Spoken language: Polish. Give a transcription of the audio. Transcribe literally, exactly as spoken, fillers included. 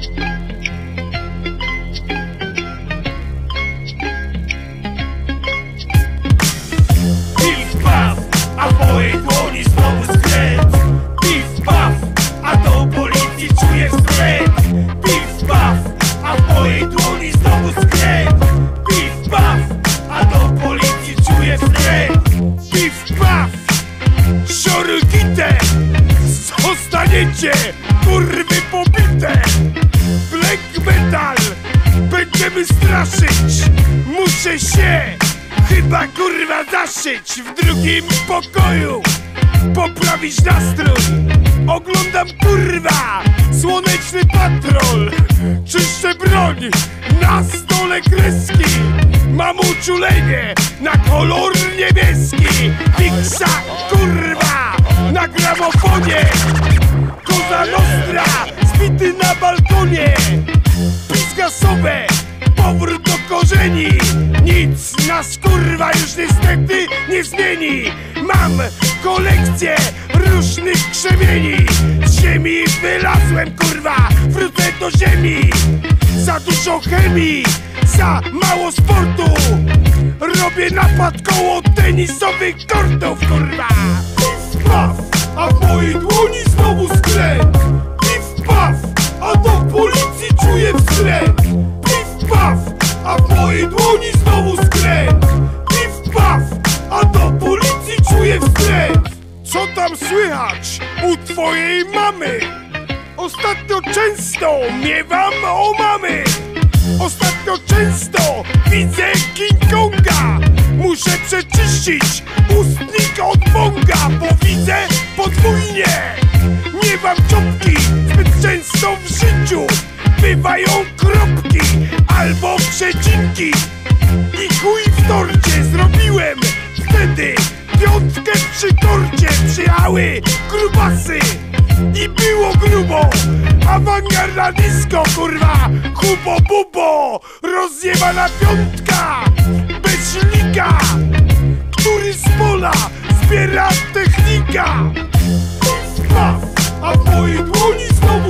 Pif paf, a w mojej dłoni znowu skręt. Pif paf, a do policji czuję wstręt. Pif paf, a w mojej dłoni znowu skręt. Pif paf, a do policji czuję wstręt. Pif paf, siorygite, zostaniecie kurwy pobite. Black metal, będziemy straszyć. Muszę się chyba kurwa zaszyć w drugim pokoju, poprawić nastrój. Oglądam kurwa Słoneczny Patrol. Czyszczę broń, na stole kreski. Mam uczulenie na kolor niebieski. Wiksa kurwa na gramofonie. Koza Nostra zbity na balkonie. Pis gasowe, powrót do korzeni. Nic nas kurwa już niestety nie zmieni. Mam kolekcję różnych krzemieni. Z ziemi wylazłem kurwa, wrócę do ziemi. Za dużo chemii, za mało sportu. Robię napad koło tenisowych kortów kurwa. Pif paf, a w mojej dłoni znowu skręt. Pif paf, a do policji czuję wstręt. Pif paf, a w mojej dłoni znowu skręt. Pif paf, a do policji czuję wstręt. Co tam słychać u twojej mamy? Ostatnio często miewam omamy. Ostatnio często widzę King Konga. Muszę przeczyścić ustnik od bąga, bo widzę podwójnie. Miewam czopki zbyt często w życiu. Bywają kropki albo przecinki. I chuj w torcie zrobiłem wtedy piątkę przy torcie. Przyjechały grubasy i było grubo. Awangarda disco kurwa, hubo bubo. Rozjebana piątka bez silnika, który z pola zbiera technika. Pif paf, a w mojej dłoni znowu